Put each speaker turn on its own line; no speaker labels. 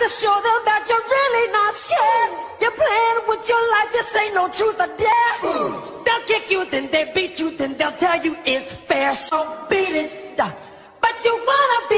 to show them that you're really not scared. You're playing with your life, this ain't no truth or dare. They'll kick you, then they beat you, then they'll tell you it's fair. So beat it, but you wanna